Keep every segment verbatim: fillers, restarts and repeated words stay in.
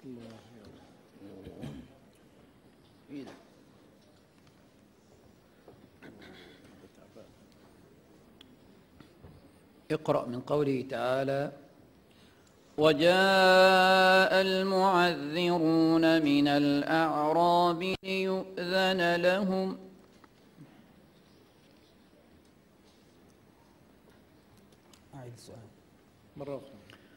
اقرأ من قوله تعالى: وجاء المعذرون من الأعراب ليؤذن لهم أعيد السؤال مرة أخرى.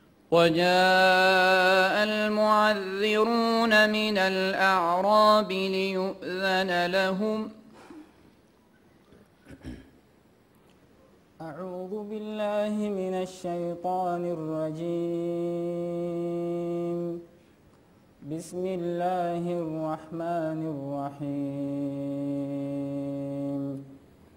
وجاء المعذرون من الأعراب ليؤذن لهم. أعوذ بالله من الشيطان الرجيم. بسم الله الرحمن الرحيم.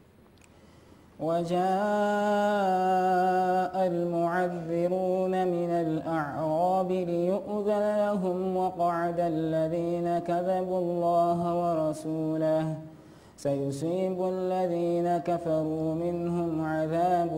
وجاء المعذرون من الأعراب ليؤذن لهم وقعد الذين كذبوا الله ورسوله سيصيب الذين كفروا منهم عذاب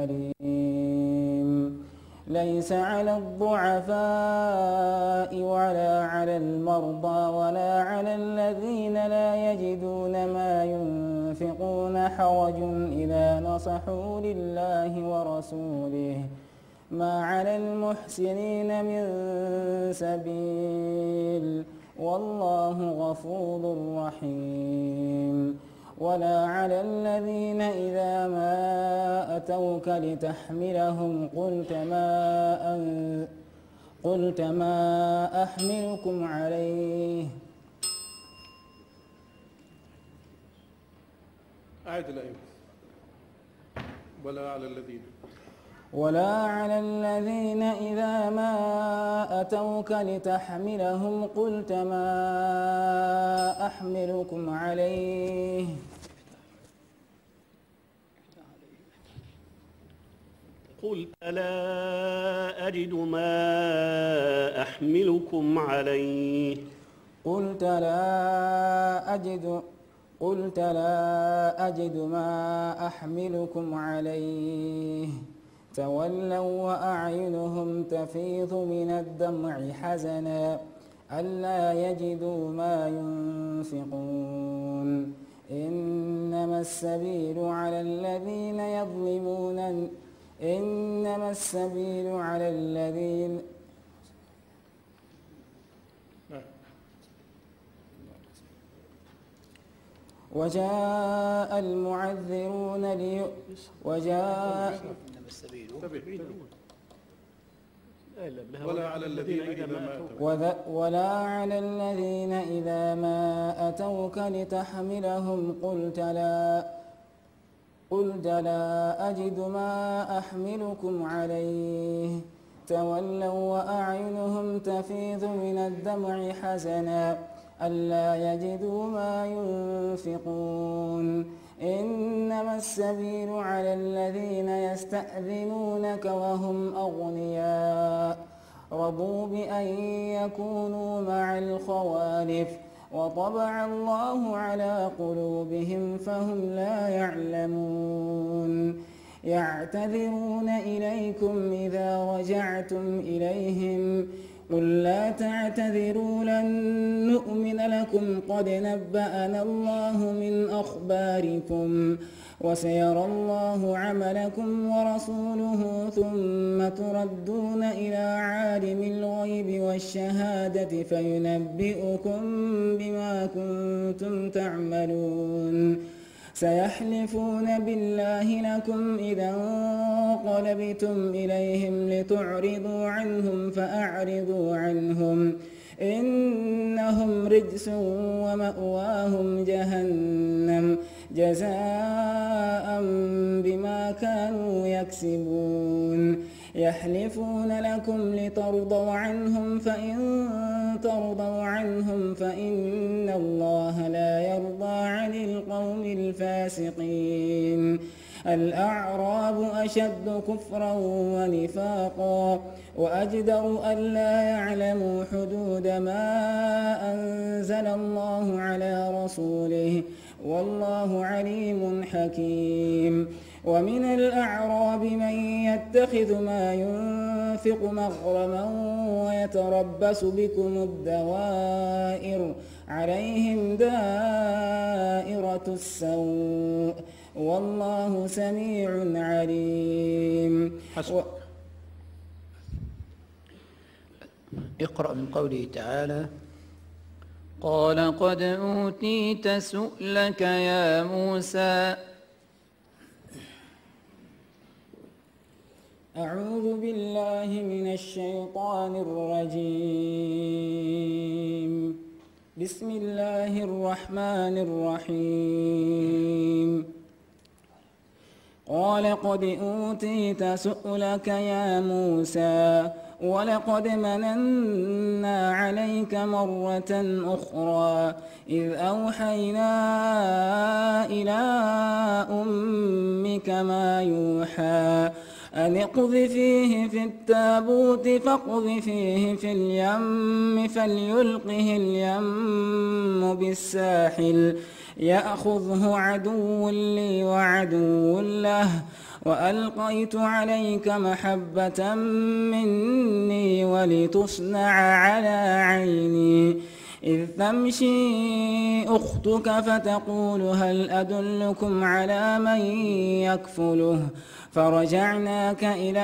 أليم. ليس على الضعفاء ولا على المرضى ولا على الذين لا يجدون ما ينفقون حرج إذا نصحوا لله ورسوله ما على المحسنين من سبيل والله غفور رحيم. ولا على الذين إذا ما أتوك لتحملهم قلت ما أن قلت ما أحملكم عليه أعد الآية. ولا على الذين ولا على الذين إذا ما أتوك لتحملهم قلت ما أحملكم عليه قلت لا أجد ما أحملكم عليه قلت لا أجد قلت لا أجد ما أحملكم عليه تولوا وأعينهم تفيض من الدمع حزنا ألا يجدوا ما ينفقون. إنما السبيل على الذين يظلمون إنما السبيل على الذين وجاء المعذرون لي وجاء ولا على الذين إذا ما أتوك ولا على الذين إذا ما أتوك لتحملهم قلت لا قلت لا أجد ما أحملكم عليه تولوا وأعينهم تفيض من الدمع حزنا ألا يجدوا ما ينفقون. إنما السبيل على الذين يستأذنونك وهم أغنياء رضوا بأن يكونوا مع الخوالف وطبع الله على قلوبهم فهم لا يعلمون. يعتذرون إليكم إذا رجعتم إليهم قل لا تعتذروا لن نؤمن لكم قد نبأنا الله من أخباركم وسيرى الله عملكم ورسوله ثم تردون إلى عالم الغيب والشهادة فينبئكم بما كنتم تعملون. سيحلفون بالله لكم إذا انقلبتم إليهم لتعرضوا عنهم فأعرضوا عنهم إنهم رجس ومأواهم جهنم جزاء بما كانوا يكسبون. يحلفون لكم لترضوا عنهم فإن ترضوا عنهم فإن الله لا يرضى عن القوم الفاسقين. الأعراب أشد كفرا ونفاقا وأجدر ألا يعلموا حدود ما أنزل الله على رسوله والله عليم حكيم. ومن الأعراب من يتخذ ما ينفق مغرما ويتربص بكم الدوائر عليهم دائرة السوء والله سميع عليم. و... اقرأ من قوله تعالى: قال قد أوتيت سؤلك يا موسى. أعوذ بالله من الشيطان الرجيم. بسم الله الرحمن الرحيم. قال قد أوتيت سؤلك يا موسى ولقد مننا عليك مرة أخرى إذ أوحينا إلى أمك ما يوحى أن اقذفيه في التابوت فاقذفيه في اليم فليلقه اليم بالساحل يأخذه عدو لي وعدو له وألقيت عليك محبة مني ولتصنع على عيني إذ تمشي أختك فتقول هل أدلكم على من يكفله فرجعناك إلى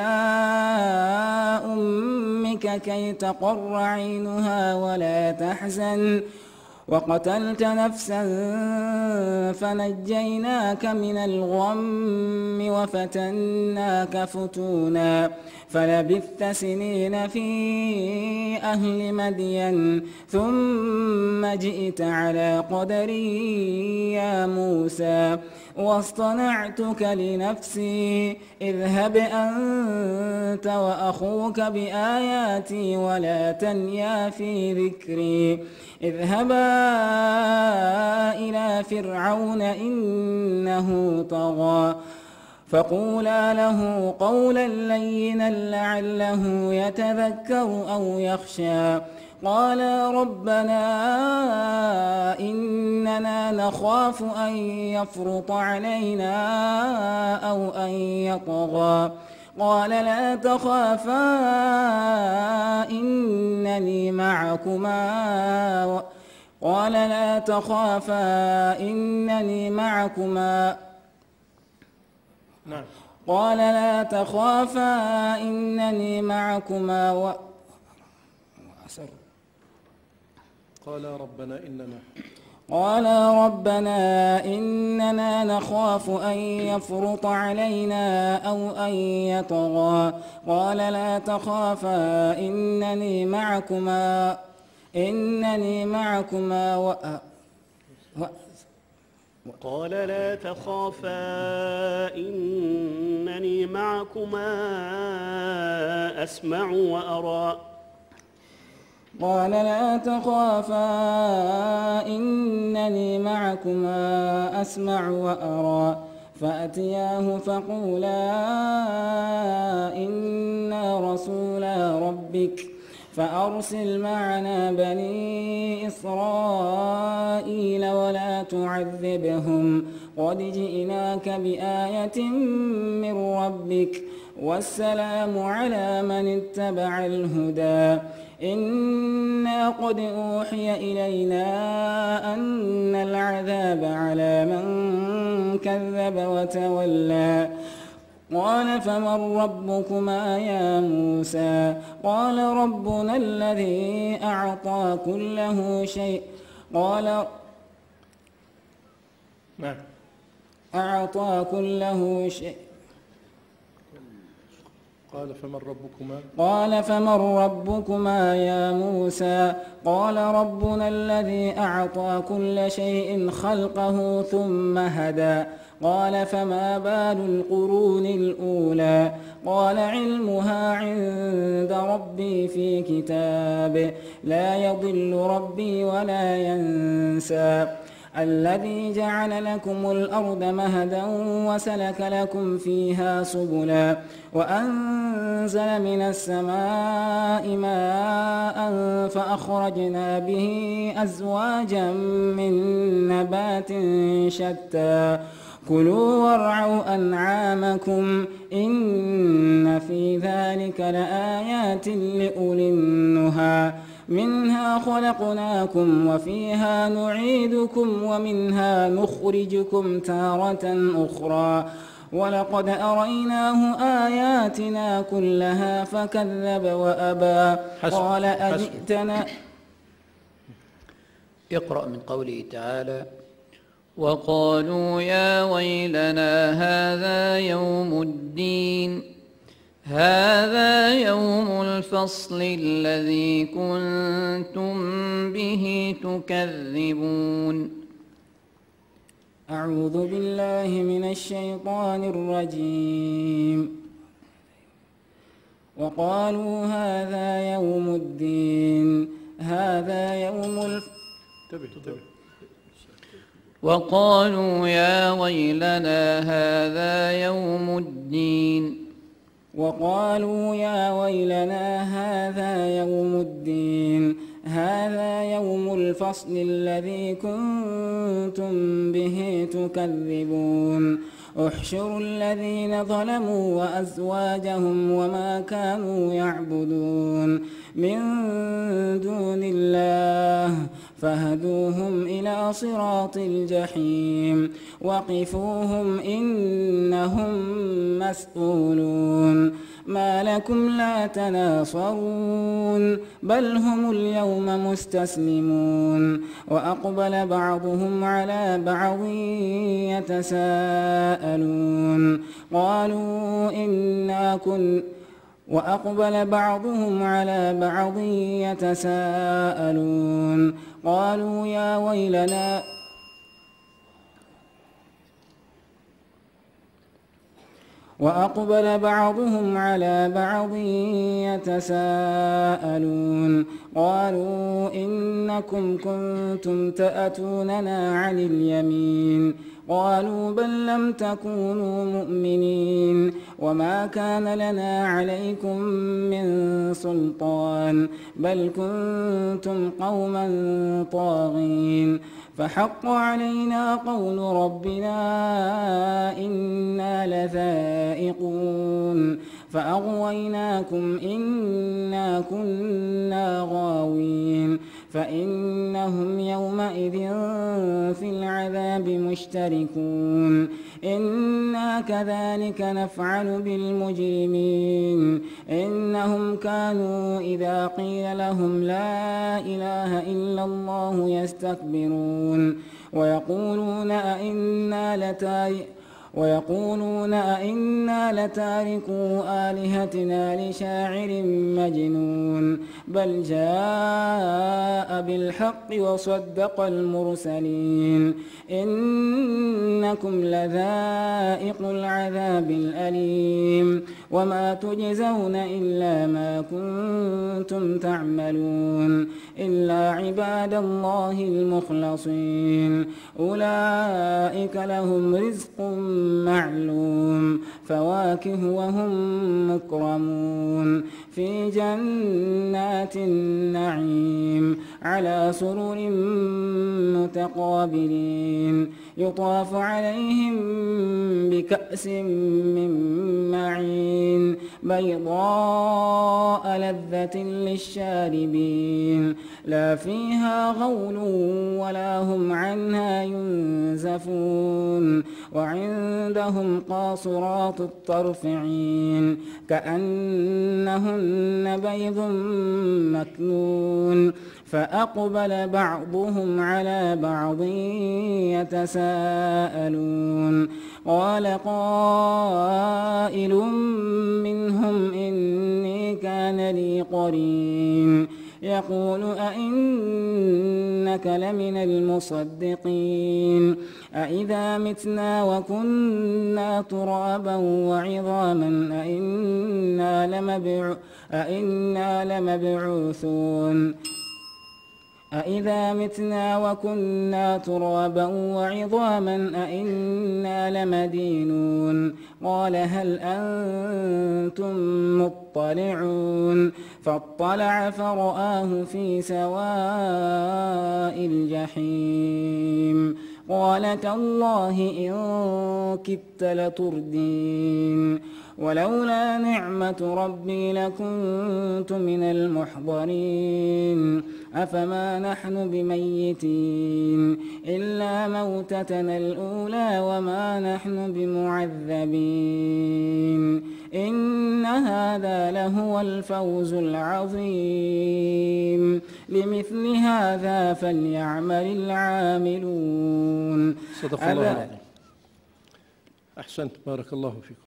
أمك كي تقر عينها ولا تحزن وقتلت نفسا فنجيناك من الغم وفتناك فتونا فلبثت سنين في أهل مدين ثم جئت على قدري يا موسى واصطنعتك لنفسي اذهب أنت وأخوك بآياتي ولا تنيا في ذكري اذهبا إلى فرعون إنه طغى فقولا له قولا لينا لعله يتذكر أو يخشى قالا ربنا إننا نخاف أن يفرط علينا أو أن يطغى قال لا تخافا إنني معكما قال لا تخافا إنني معكما نعم. قال لا تخافا إنني معكما و... قال ربنا إننا قال ربنا إننا نخاف أن يفرط علينا أو أن يطغى قال لا تخافا إنني معكما إنني معكما و... و... قال لا تخافا إنني معكما أسمع وأرى قال لا تخافا إنني معكما أسمع وأرى فأتياه فقولا إنا رسولا ربك فأرسل معنا بني إسرائيل ولا تعذبهم قد جئناك بآية من ربك والسلام على من اتبع الهدى إنا قد أوحي إلينا أن العذاب على من كذب وتولى قال فمن ربكما يا موسى قال ربنا الذي أعطى كله شيء قال نعم. أعطى كله شيء قال فمن ربكما قال فمن ربكما يا موسى قال ربنا الذي أعطى كل شيء خلقه ثم هدى قال فما بال القرون الأولى قال علمها عند ربي في كتاب لا يضل ربي ولا ينسى الذي جعل لكم الأرض مهدا وسلك لكم فيها سبلا وأنزل من السماء ماء فأخرجنا به أزواجا من نبات شتى كلوا وارعوا أنعامكم إن في ذلك لآيات لأولي النهى منها خلقناكم وفيها نعيدكم ومنها نخرجكم تارة أخرى ولقد أريناه آياتنا كلها فكذب وأبى قال أجئتنا. اقرأ من قوله تعالى وقالوا يا ويلنا هذا يوم الدين هذا يوم الفصل الذي كنتم به تكذبون. أعوذ بالله من الشيطان الرجيم. وقالوا هذا يوم الدين هذا يوم الف... وقالوا يا ويلنا هذا يوم الدين وقالوا يا ويلنا هذا يوم الدين هذا يوم الفصل الذي كنتم به تكذبون. احشروا الذين ظلموا وأزواجهم وما كانوا يعبدون من دون الله فهدوهم إلى صراط الجحيم وقفوهم إنهم مسؤولون. ما لكم لا تناصرون بل هم اليوم مستسلمون. وأقبل بعضهم على بعض يتساءلون قالوا إنا كن وأقبل بعضهم على بعض يتساءلون قالوا يا ويلنا وأقبل بعضهم على بعض يتساءلون قالوا إنكم كنتم تأتوننا عن اليمين قالوا بل لم تكونوا مؤمنين وما كان لنا عليكم من سلطان بل كنتم قوما طاغين فحق علينا قول ربنا إنا لذائقون فأغويناكم إنا كنا غاوين فإنهم يومئذ في العذاب مشتركون. إنا كذلك نفعل بالمجرمين إنهم كانوا إذا قيل لهم لا إله إلا الله يستكبرون ويقولون أئنا لتاركون ويقولون أئنا لتاركوا آلهتنا لشاعر مجنون بل جاء بالحق وصدق المرسلين إنكم لذائق العذاب الأليم وما تجزون إلا ما كنتم تعملون إلا عباد الله المخلصين أولئك لهم رزق معلوم فواكه وهم مكرمون في جنات النعيم على سرر متقابلين يطاف عليهم بكأس من معين بيضاء لذة للشاربين لا فيها غول ولا هم عنها ينزفون وعندهم قاصرات الطرف عين كأنهن بيض مكنون فأقبل بعضهم على بعض يتساءلون قال قائل منهم إني كان لي قرين يقول أئنك لمن المصدقين أئذا متنا وكنا ترابا وعظاما أئنا لمبعو أئنا لمبعوثون أئذا متنا وكنا ترابا وعظاما أئنا لمدينون قال هل أنتم مطلعون فاطلع فرآه في سواء الجحيم قال تالله إن كدت لتردين ولولا نعمة ربي لكنت من المحضرين أفما نحن بميتين إلا موتتنا الأولى وما نحن بمعذبين إن هذا لهو الفوز العظيم لمثل هذا فليعمل العاملون. صدق الله العظيم. أحسنت، بارك الله فيكم.